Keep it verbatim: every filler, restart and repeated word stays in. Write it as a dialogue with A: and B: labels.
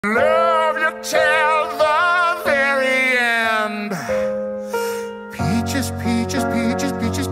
A: Love you till the very end. Peaches, peaches, peaches, peaches,